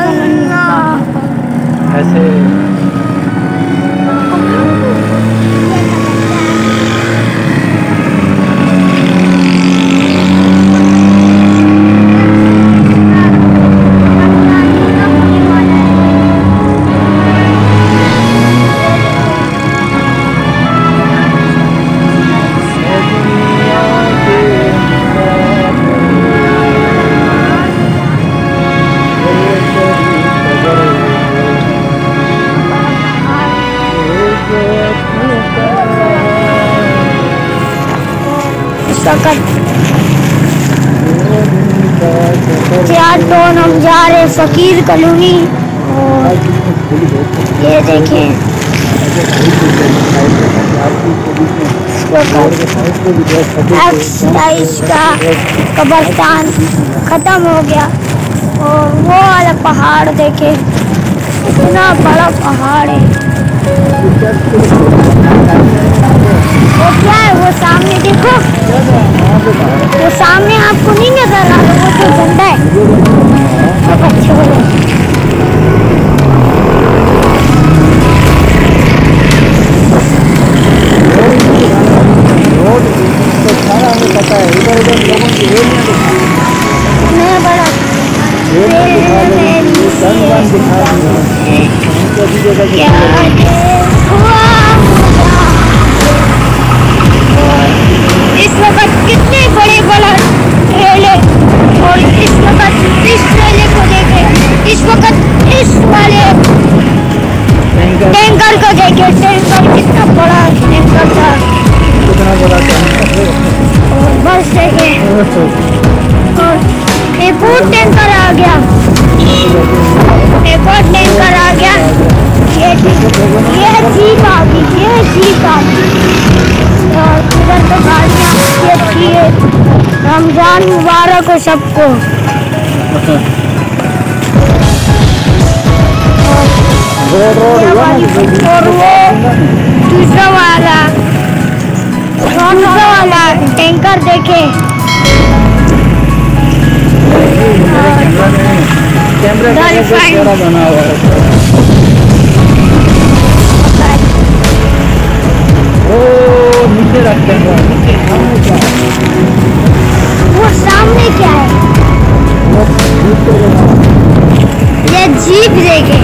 ऐसे यार तो हम जा रहे फकीर कॉलोनी और ये देखें एक्साइज का कब्रिस्तान खत्म हो गया और वो वाला पहाड़ देखे इतना बड़ा पहाड़ है। वो क्या है वो सामने देखो, वो सामने आपको नहीं नजर आ रहा, वो तो झंडा है। सब अच्छे बोलो मैं बड़ा इस वक्त कितने बड़े बड़ा ट्रेले और इस वक्त इस ट्रेले को देखे, इस वक्त इस वाले टैंकर को देखे, टैंकर कितना बड़ा टैंकर था, कितना बड़ा टैंकर और बस देखे और एक और टैंकर आ गया, एक और टैंकर आ गया, ये जीप आ गई, ये जीप आ गई और इधर तो गाड़ियाँ अच्छी है। रमजान मुबारक हो सबको। और वो दूसरा वाला टैंकर देखे, बना हुआ है। नीचे रखते हैं, वो सामने क्या है, ये जीप देखे,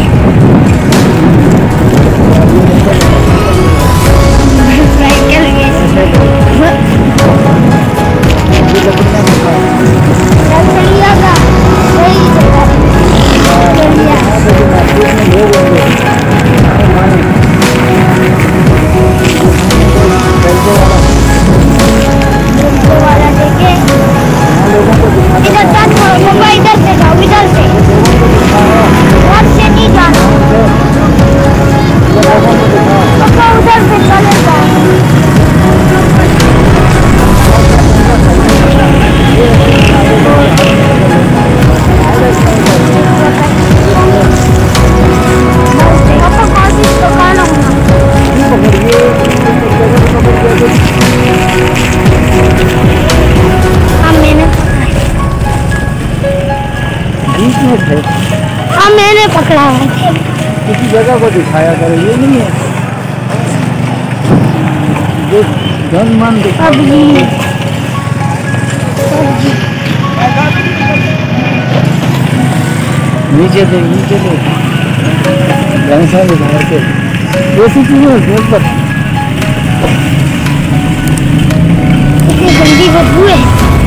हाँ मैंने पकड़ा है। किसी जगह को दिखाया करो, ये नहीं है जो धनमान दिखा। नीचे दे भैंसा दिखा के ऐसी चीजें पर कितनी गंदी बदबू है,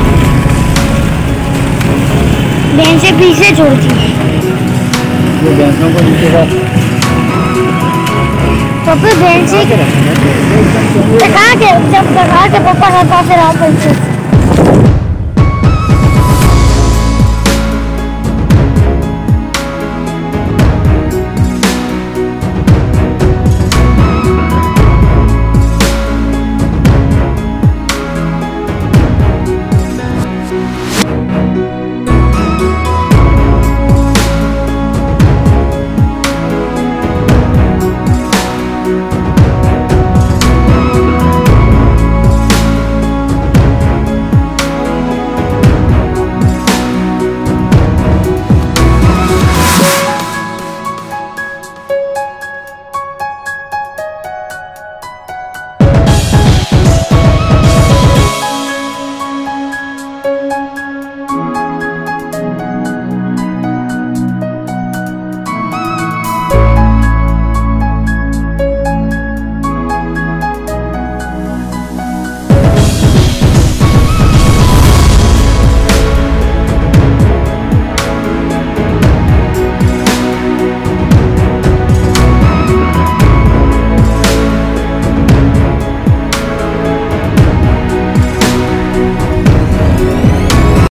भैंसे पीछे छोड़ती है। ये भैंसों को नीचे का पापा भैंसे जब दगा के पापा रहता फिर आप